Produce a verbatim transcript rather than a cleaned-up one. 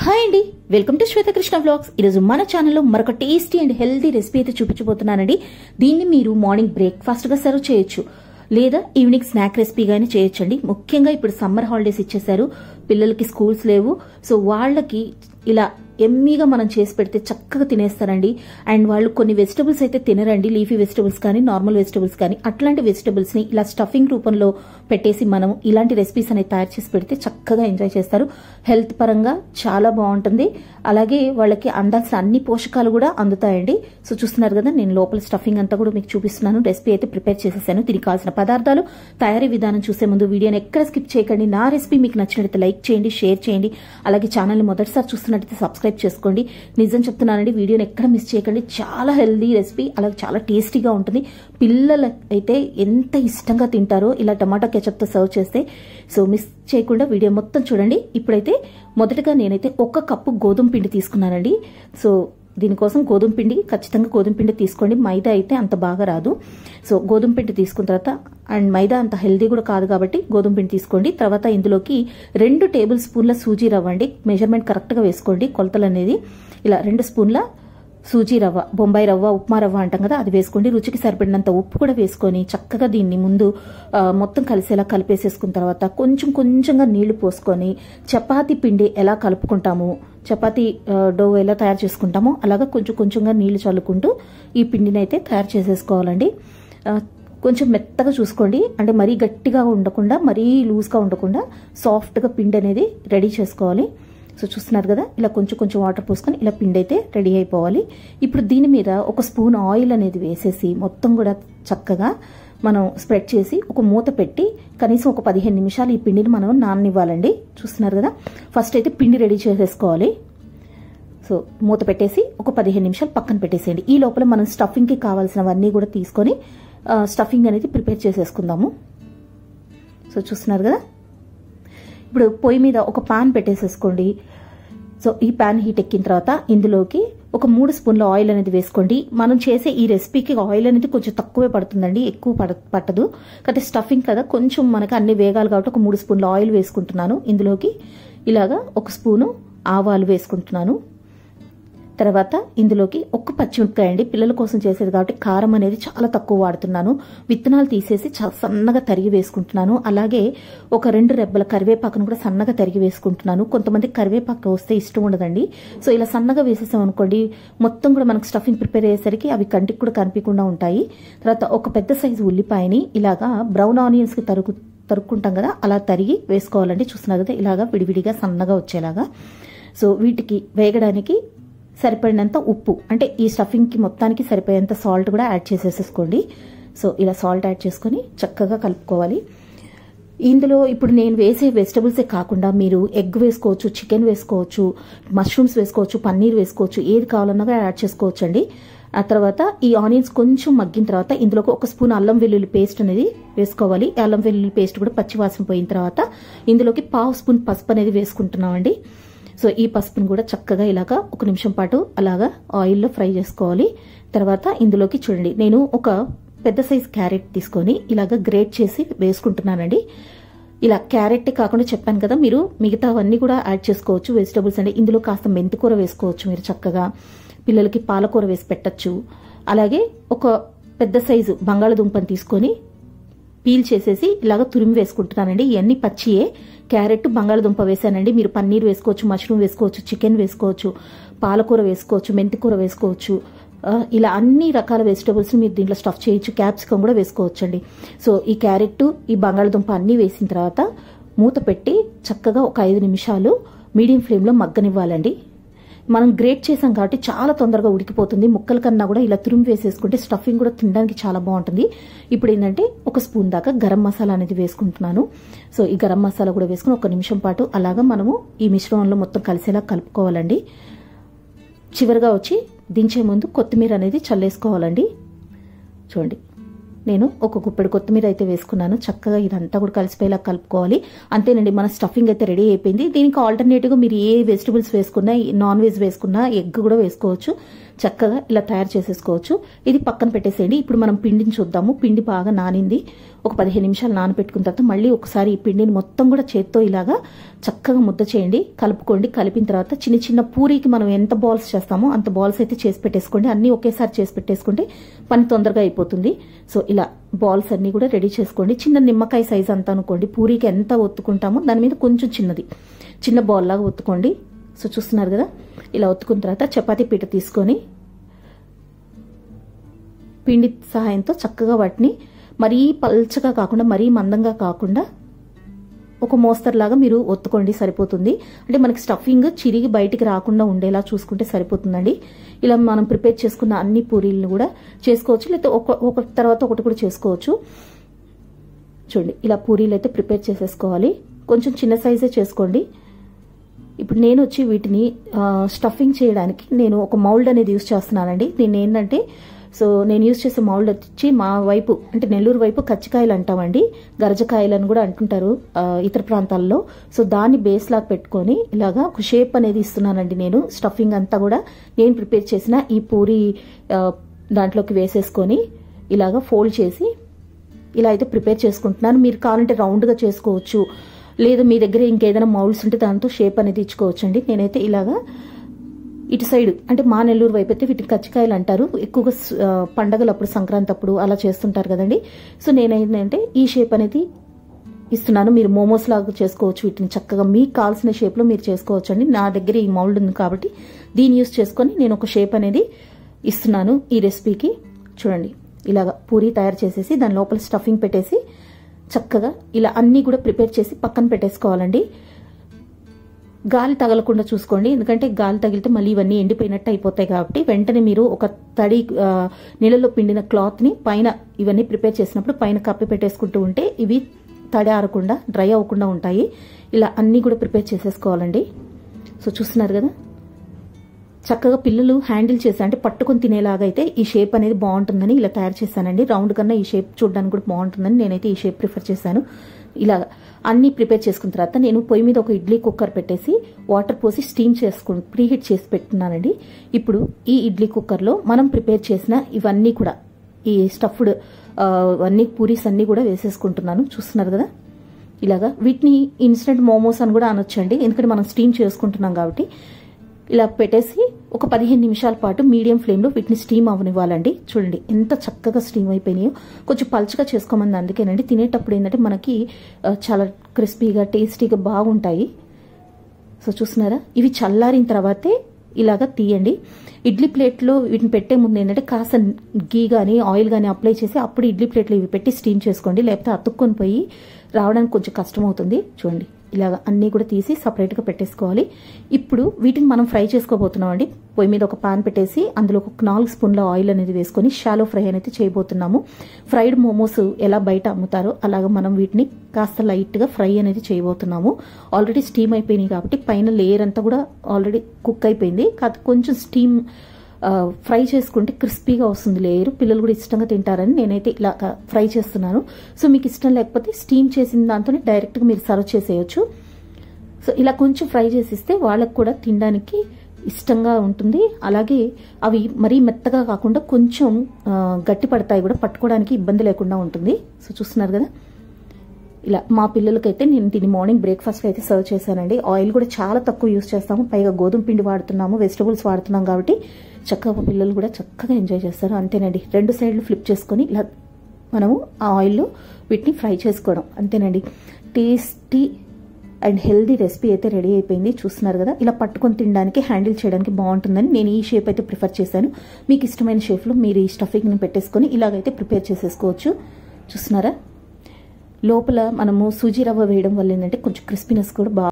Hi అండి, welcome to Swetha Krishna vlogs. ఈరోజు మన ఛానల్లో మరొక టేస్టీ అండ్ హెల్దీ రెసిపీ అయితే చూపించబోతున్నానండి. దీన్ని మీరు మార్నింగ్ బ్రేక్ఫాస్ట్ గా సర్వ్ చేయొచ్చు, లేదా ఈవినింగ్ స్నాక్ రెసిపీగానే చేయొచ్చండి. ముఖ్యంగా ఇప్పుడు సమ్మర్ హాలిడేస్ ఇచ్చేసారు, పిల్లలకి స్కూల్స్ లేవు. సో వాళ్ళకి ఇలా ఎమ్మీగా మనం చేసి పెడితే చక్కగా తినేస్తారండి. అండ్ వాళ్ళు కొన్ని వెజిటబుల్స్ అయితే తినరండి, లీఫీ వెజిటబుల్స్ కానీ నార్మల్ వెజిటబుల్స్ కానీ. అట్లాంటి వెజిటబుల్స్ ని ఇలా స్టఫింగ్ రూపంలో పెట్టేసి మనం ఇలాంటి రెసిపీస్ అనేది తయారు చేసి పెడితే చక్కగా ఎంజాయ్ చేస్తారు. హెల్త్ పరంగా చాలా బాగుంటుంది, అలాగే వాళ్ళకి అందాల్సిన అన్ని పోషకాలు కూడా అందుతాయండి. సో చూస్తున్నారు కదా, నేను లోపల స్టఫింగ్ అంతా కూడా మీకు చూపిస్తున్నాను. రెసిపీ అయితే ప్రిపేర్ చేసేసాను. దీనికి కావాల్సిన పదార్థాలు, తయారీ విధానం చూసే ముందు వీడియోని ఎక్కడ స్కిప్ చేయకండి. నా రెసిపీ మీకు నచ్చినట్లయితే లైక్ చేయండి, షేర్ చేయండి. అలాగే ఛానల్ని మొదటిసారి చూస్తున్నట్లయితే సబ్స్క్రైబ్ చేసుకోండి. నిజం చెప్తున్నానండి, వీడియోని ఎక్కడ మిస్ చేయకండి. చాలా హెల్దీ రెసిపీ, అలాగే చాలా టేస్టీగా ఉంటుంది. పిల్లలు అయితే ఎంత ఇష్టంగా తింటారో ఇలా టమాటా కెచప్ తో సర్వ్ చేస్తే. సో మిస్ చేయకుండా వీడియో మొత్తం చూడండి. ఇప్పుడైతే మొదటగా నేనైతే ఒక కప్పు గోధుమ పిండి తీసుకున్నానండి. సో దీనికోసం గోధుమ పిండి ఖచ్చితంగా గోధుమ పిండి తీసుకోండి, మైదా అయితే అంత బాగా రాదు. సో గోధుమ పిండి తీసుకున్న తర్వాత, అండ్ మైదా అంత హెల్దీ కూడా కాదు కాబట్టి గోధుమ పిండి తీసుకోండి. తర్వాత ఇందులోకి రెండు టేబుల్ స్పూన్ల సూజీ రవ్వ అండి, మెజర్మెంట్ కరెక్ట్గా వేసుకోండి కొలతలు అనేది. ఇలా రెండు స్పూన్ల సూజీ రవ్వ, బొంబాయి రవ్వ, ఉప్మా రవ్వ అంటాం కదా, అది వేసుకోండి. రుచికి సరిపడినంత ఉప్పు కూడా వేసుకొని చక్కగా దీన్ని ముందు మొత్తం కలిసేలా కలిపేసేసుకున్న తర్వాత కొంచెం కొంచెంగా నీళ్లు పోసుకొని చపాతీ పిండి ఎలా కలుపుకుంటాము, చపాతీ డో ఎలా తయారు చేసుకుంటామో అలాగా కొంచెం కొంచెంగా నీళ్లు చల్లుకుంటూ ఈ పిండిని అయితే తయారు చేసేసుకోవాలండి. కొంచెం మెత్తగా చూసుకోండి, అంటే మరీ గట్టిగా ఉండకుండా మరీ లూజ్గా ఉండకుండా సాఫ్ట్గా పిండి అనేది రెడీ చేసుకోవాలి. సో చూస్తున్నారు కదా, ఇలా కొంచెం కొంచెం వాటర్ పోసుకొని ఇలా పిండి అయితే రెడీ అయిపోవాలి. ఇప్పుడు దీని మీద ఒక స్పూన్ ఆయిల్ అనేది వేసేసి మొత్తం కూడా చక్కగా మనం స్ప్రెడ్ చేసి ఒక మూత పెట్టి కనీసం ఒక పదిహేను నిమిషాలు ఈ పిండిని మనం నాననివ్వాలండి. చూస్తున్నారు కదా, ఫస్ట్ అయితే పిండి రెడీ చేసేసుకోవాలి. సో మూత పెట్టేసి ఒక పదిహేను నిమిషాలు పక్కన పెట్టేసేయండి. ఈ లోపల మనం స్టఫింగ్కి కావాల్సినవన్నీ కూడా తీసుకొని స్టఫింగ్ అనేది ప్రిపేర్ చేసేసుకుందాము. సో చూస్తున్నారు కదా, ఇప్పుడు పొయ్యి మీద ఒక పాన్ పెట్టేసేసుకోండి. సో ఈ పాన్ హీట్ ఎక్కిన తర్వాత ఇందులోకి ఒక మూడు స్పూన్ల ఆయిల్ అనేది వేసుకోండి. మనం చేసే ఈ రెసిపీకి ఆయిల్ అనేది కొంచెం తక్కువే పడుతుందండి, ఎక్కువ పడ పట్టదు కాబట్టి స్టఫింగ్ కదా కొంచెం మనకు అన్ని వేగాలి కాబట్టి ఒక మూడు స్పూన్ల ఆయిల్ వేసుకుంటున్నాను. ఇందులోకి ఇలాగా ఒక స్పూను ఆవాలు వేసుకుంటున్నాను. తర్వాత ఇందులోకి ఒక్క పచ్చిమిరపకాయ అండి, పిల్లల కోసం చేసేది కాబట్టి కారం అనేది చాలా తక్కువ వాడుతున్నాను. విత్తనాలు తీసేసి సన్నగా తరిగి వేసుకుంటున్నాను. అలాగే ఒక రెండు రెబ్బల కరివేపాకును కూడా సన్నగా తరిగి వేసుకుంటున్నాను. కొంతమంది కరివేపాకు వస్తే ఇష్టం ఉండదండి. సో ఇలా సన్నగా వేసేసాం అనుకోండి, మొత్తం కూడా మనకు స్టఫింగ్ ప్రిపేర్ అయ్యేసరికి అవి కంటికి కూడా కనిపించకుండా ఉంటాయి. తర్వాత ఒక పెద్ద సైజు ఉల్లిపాయని ఇలాగా బ్రౌన్ ఆనియన్స్ కి తరుగు తరుక్కుంటాం కదా, అలా తరిగి వేసుకోవాలండి. చూస్తున్నారు కదా, ఇలాగా విడివిడిగా సన్నగా వచ్చేలాగా. సో వీటికి వేగడానికి సరిపడినంత ఉప్పు, అంటే ఈ స్టఫింగ్కి మొత్తానికి సరిపోయేంత సాల్ట్ కూడా యాడ్ చేసేసుకోండి. సో ఇలా సాల్ట్ యాడ్ చేసుకొని చక్కగా కలుపుకోవాలి. ఇందులో ఇప్పుడు నేను వేసే వెజిటబుల్సే కాకుండా మీరు ఎగ్ వేసుకోవచ్చు, చికెన్ వేసుకోవచ్చు, మష్రూమ్స్ వేసుకోవచ్చు, పన్నీర్ వేసుకోవచ్చు, ఏది కావాలన్నా యాడ్ చేసుకోవచ్చు అండి. ఆ తర్వాత ఈ ఆనియన్స్ కొంచెం మగ్గిన తర్వాత ఇందులోకి ఒక స్పూన్ అల్లం వెల్లుల్లి పేస్ట్ అనేది వేసుకోవాలి. అల్లం వెల్లుల్లి పేస్ట్ కూడా పచ్చివాసన పోయిన తర్వాత ఇందులోకి పావు స్పూన్ పసుపు అనేది వేసుకుంటున్నామండి. సో ఈ పసుపును కూడా చక్కగా ఇలాగా ఒక నిమిషం పాటు అలాగా ఆయిల్లో ఫ్రై చేసుకోవాలి. తర్వాత ఇందులోకి చూడండి, నేను ఒక పెద్ద సైజ్ క్యారెట్ తీసుకొని ఇలాగా గ్రేట్ చేసి వేసుకుంటున్నానండి. ఇలా క్యారెట్ కాకుండా చెప్పాను కదా, మీరు మిగతావన్నీ కూడా యాడ్ చేసుకోవచ్చు వెజిటబుల్స్ అండి. ఇందులో కాస్త మెంతికూర వేసుకోవచ్చు మీరు చక్కగా, పిల్లలకి పాలకూర వేసి పెట్టచ్చు. అలాగే ఒక పెద్ద సైజు బంగాళదుంపని తీసుకొని పీల్ చేసేసి ఇలాగ తురిమి వేసుకుంటున్నానండి. ఇవన్నీ పచ్చియే, క్యారెట్ బంగాళదుంప వేసానండి. మీరు పన్నీర్ వేసుకోవచ్చు, మష్రూమ్ వేసుకోవచ్చు, చికెన్ వేసుకోవచ్చు, పాలకూర వేసుకోవచ్చు, మెంతికూర వేసుకోవచ్చు. ఇలా అన్ని రకాల వెజిటబుల్స్ మీరు దీంట్లో స్టఫ్ చేయొచ్చు. క్యాప్సికం కూడా వేసుకోవచ్చు అండి. సో ఈ క్యారెట్, ఈ బంగాళదుంప అన్ని వేసిన తర్వాత మూత పెట్టి చక్కగా ఒక ఐదు నిమిషాలు మీడియం ఫ్లేమ్లో మగ్గనివ్వాలండి. మనం గ్రేట్ చేసాం కాబట్టి చాలా తొందరగా ఉడికిపోతుంది. ముక్కల కన్నా కూడా ఇలా తురిమి వేసేసుకుంటే స్టఫింగ్ కూడా తినడానికి చాలా బాగుంటుంది. ఇప్పుడు ఏంటంటే ఒక స్పూన్ దాకా గరం మసాలా అనేది వేసుకుంటున్నాను. సో ఈ గరం మసాలా కూడా వేసుకుని ఒక నిమిషం పాటు అలాగా మనము ఈ మిశ్రమంలో మొత్తం కలిసేలా కలుపుకోవాలండి. చివరిగా వచ్చి దించే ముందు కొత్తిమీర అనేది చల్లేసుకోవాలండి. చూడండి, నేను ఒక గుప్పెడు కొత్తిమీర అయితే వేసుకున్నాను. చక్కగా ఇదంతా కూడా కలిసిపోయేలా కలుపుకోవాలి. అంతేనండి, మన స్టఫింగ్ అయితే రెడీ అయిపోయింది. దీనికి ఆల్టర్నేటివ్గా మీరు ఏ వెజిటబుల్స్ వేసుకున్నా, నాన్ వెజ్ వేసుకున్నా, ఎగ్ కూడా వేసుకోవచ్చు. చక్కగా ఇలా తయారు చేసేసుకోవచ్చు. ఇది పక్కన పెట్టేసేయండి. ఇప్పుడు మనం పిండిని చూద్దాము. పిండి బాగా నానింది. ఒక పదిహేను నిమిషాలు నానబెట్టుకున్న తర్వాత మళ్ళీ ఒకసారి ఈ పిండిని మొత్తం కూడా చేత్తో ఇలాగా చక్కగా ముద్ద చేయండి, కలుపుకోండి. కలిపిన తర్వాత చిన్న చిన్న పూరీకి మనం ఎంత బాల్స్ చేస్తామో అంత బాల్స్ అయితే చేసి పెట్టేసుకోండి. అన్ని ఒకేసారి చేసి పెట్టేసుకుంటే పని తొందరగా అయిపోతుంది. సో ఇలా బాల్స్ అన్ని కూడా రెడీ చేసుకోండి. చిన్న నిమ్మకాయ సైజ్ అంతా అనుకోండి. పూరీకి ఎంత ఒత్తుకుంటామో దాని మీద కొంచెం చిన్నది చిన్న బాల్ లాగా ఒత్తుకోండి. సో చూస్తున్నారు కదా, ఇలా ఒత్తుకున్న తర్వాత చపాతీ పీట తీసుకొని పిండి సహాయంతో చక్కగా వాటిని మరీ పల్చగా కాకుండా మరీ మందంగా కాకుండా ఒక మోస్తరులాగా మీరు ఒత్తుకోండి, సరిపోతుంది. అంటే మనకి స్టఫింగ్ చిరిగి బయటికి రాకుండా ఉండేలా చూసుకుంటే సరిపోతుందండి. ఇలా మనం ప్రిపేర్ చేసుకున్న అన్ని పూరీలను కూడా చేసుకోవచ్చు, లేకపోతే ఒక ఒక తర్వాత ఒకటి కూడా చేసుకోవచ్చు. చూడండి, ఇలా పూరీలు అయితే ప్రిపేర్ చేసేసుకోవాలి. కొంచెం చిన్న సైజే చేసుకోండి. ఇప్పుడు నేను వచ్చి వీటిని స్టఫింగ్ చేయడానికి నేను ఒక మౌల్డ్ అనేది యూజ్ చేస్తున్నానండి. దీన్ని ఏంటంటే సో నేను యూజ్ చేసే మౌల్డ్ వచ్చి మా వైపు అంటే నెల్లూరు వైపు కచ్చికాయలు అంటామండి, గరజకాయలు అని కూడా అంటుంటారు ఇతర ప్రాంతాల్లో. సో దాన్ని బేస్ లాగా పెట్టుకొని ఇలాగా ఒక షేప్ అనేది ఇస్తున్నానండి. నేను స్టఫింగ్ అంతా కూడా నేను ప్రిపేర్ చేసిన ఈ పూరి దాంట్లోకి వేసేసుకొని ఇలాగా ఫోల్డ్ చేసి ఇలా అయితే ప్రిపేర్ చేసుకుంటున్నాను. మీరు కావాలంటే రౌండ్గా చేసుకోవచ్చు, లేదా మీ దగ్గర ఇంకేదైనా మౌల్డ్స్ ఉంటే దాంతో షేప్ అనేది ఇచ్చుకోవచ్చు అండి. నేనైతే ఇలాగా ఇటు సైడ్ అంటే మా నెల్లూరు వైపు అయితే వీటిని కచ్చికాయలు అంటారు. ఎక్కువగా పండగలు అప్పుడు, సంక్రాంతి అప్పుడు అలా చేస్తుంటారు కదండి. సో నేనేంటంటే ఈ షేప్ అనేది ఇస్తున్నాను. మీరు మోమోస్ లాగా చేసుకోవచ్చు. వీటిని చక్కగా మీకు కావాల్సిన షేప్లో మీరు చేసుకోవచ్చు అండి. నా దగ్గర ఈ మౌల్డ్ ఉంది కాబట్టి దీన్ని యూజ్ చేసుకొని నేను ఒక షేప్ అనేది ఇస్తున్నాను ఈ రెసిపీకి. చూడండి, ఇలాగా పూరి తయారు చేసేసి దాని లోపల స్టఫింగ్ పెట్టేసి చక్కగా ఇలా అన్నీ కూడా ప్రిపేర్ చేసి పక్కన పెట్టేసుకోవాలండి. గాలి తగలకుండా చూసుకోండి, ఎందుకంటే గాలి తగిలితే మళ్ళీ ఇవన్నీ ఎండిపోయినట్టు అయిపోతాయి. కాబట్టి వెంటనే మీరు ఒక తడి నీళ్ళలో పిండిన క్లాత్ని పైన ఇవన్నీ ప్రిపేర్ చేసినప్పుడు పైన కప్పి పెట్టేసుకుంటూ ఉంటే ఇవి తడి ఆరకుండా డ్రై అవ్వకుండా ఉంటాయి. ఇలా అన్నీ కూడా ప్రిపేర్ చేసేసుకోవాలండి. సో చూస్తున్నారు కదా, చక్కగా పిల్లలు హ్యాండిల్ చేసి అంటే పట్టుకొని తినేలాగా అయితే ఈ షేప్ అనేది బాగుంటుందని ఇలా తయారు చేశానండి. రౌండ్ కన్నా ఈ షేప్ చూడడానికి కూడా బాగుంటుందని నేనైతే ఈ షేప్ ప్రిఫర్ చేశాను. ఇలా అన్ని ప్రిపేర్ చేసుకున్న తర్వాత నేను పొయ్యి మీద ఒక ఇడ్లీ కుక్కర్ పెట్టేసి వాటర్ పోసి స్టీమ్ చేసుకుని ప్రీహీట్ చేసి పెట్టుకున్నానండి. ఇప్పుడు ఈ ఇడ్లీ కుక్కర్లో మనం ప్రిపేర్ చేసిన ఇవన్నీ కూడా ఈ స్టఫ్డ్ అన్ని పూరీస్ అన్ని కూడా వేసేసుకుంటున్నాను. చూస్తున్నారు కదా, ఇలాగా వీటిని ఇన్స్టెంట్ మోమోస్ అని కూడా అనొచ్చండి, ఎందుకంటే మనం స్టీమ్ చేసుకుంటున్నాం కాబట్టి. ఇలా పెట్టేసి ఒక పదిహేను నిమిషాల పాటు మీడియం ఫ్లేమ్లో వీటిని స్టీమ్ అవనివ్వాలండి. చూడండి ఎంత చక్కగా స్టీమ్ అయిపోయినాయో. కొంచెం పల్చగా చేసుకోమని అందుకేనండి. తినేటప్పుడు ఏంటంటే మనకి చాలా క్రిస్పీగా టేస్టీగా బాగుంటాయి. సో చూస్తున్నారా, ఇవి చల్లారిన తర్వాతే ఇలాగా తీయండి. ఇడ్లీ ప్లేట్లో వీటిని పెట్టే ముందు ఏంటంటే కాస్త గీ కానీ ఆయిల్ కానీ అప్లై చేసి అప్పుడు ఇడ్లీ ప్లేట్లో ఇవి పెట్టి స్టీమ్ చేసుకోండి, లేకపోతే అతుక్కొని పోయి రావడానికి కొంచెం కష్టం అవుతుంది. చూడండి, ఇలాగ అన్నీ కూడా తీసి సపరేట్గా పెట్టేసుకోవాలి. ఇప్పుడు వీటిని మనం ఫ్రై చేసుకోబోతున్నాం అండి. పొయ్యి మీద ఒక పాన్ పెట్టేసి అందులో ఒక నాలుగు స్పూన్ల ఆయిల్ అనేది వేసుకొని షాలో ఫ్రై అనేది చేయబోతున్నాము. ఫ్రైడ్ మోమోస్ ఎలా బయట అమ్ముతారో అలాగ మనం వీటిని కాస్త లైట్గా ఫ్రై అనేది చేయబోతున్నాము. ఆల్రెడీ స్టీమ్ అయిపోయినాయి కాబట్టి పైన లేయర్ అంతా కూడా ఆల్రెడీ కుక్ అయిపోయింది. కాదు కొంచెం స్టీమ్ ఫ్రై చేసుకుంటే క్రిస్పీగా వస్తుంది లేయర్. పిల్లలు కూడా ఇష్టంగా తింటారని నేనైతే ఇలా ఫ్రై చేస్తున్నాను. సో మీకు ఇష్టం లేకపోతే స్టీమ్ చేసిన దాంతోనే డైరెక్ట్గా మీరు సర్వ్ చేసేయచ్చు. సో ఇలా కొంచెం ఫ్రై చేసిస్తే వాళ్ళకు కూడా తినడానికి ఇష్టంగా ఉంటుంది. అలాగే అవి మరీ మెత్తగా కాకుండా కొంచెం గట్టి పడతాయి కూడా, పట్టుకోవడానికి ఇబ్బంది లేకుండా ఉంటుంది. సో చూస్తున్నారు కదా, ఇలా మా పిల్లలకైతే నేను దీన్ని మార్నింగ్ బ్రేక్ఫాస్ట్ అయితే సర్వ్ చేశానండి. ఆయిల్ కూడా చాలా తక్కువ యూజ్ చేస్తాము, పైగా గోధుమ పిండి వాడుతున్నాము, వెజిటబుల్స్ వాడుతున్నాం కాబట్టి చక్కగా పిల్లలు కూడా చక్కగా ఎంజాయ్ చేస్తారు. అంతేనండి, రెండు సైడ్లు ఫ్లిప్ చేసుకొని ఇలా మనము ఆ ఆయిల్లో వీటిని ఫ్రై చేసుకోవడం అంతేనండి. టేస్టీ అండ్ హెల్దీ రెసిపీ అయితే రెడీ అయిపోయింది. చూస్తున్నారు కదా, ఇలా పట్టుకొని తినడానికి హ్యాండిల్ చేయడానికి బాగుంటుందని నేను ఈ షేప్ అయితే ప్రిఫర్ చేశాను. మీకు ఇష్టమైన షేప్లో మీరు ఈ స్టఫింగ్ని పెట్టేసుకొని ఇలాగైతే ప్రిపేర్ చేసేసుకోవచ్చు. చూస్తున్నారా, లోపల మనము సూజీ రవ్వ వేయడం వల్ల ఏంటంటే కొంచెం క్రిస్పీనెస్ కూడా బాగా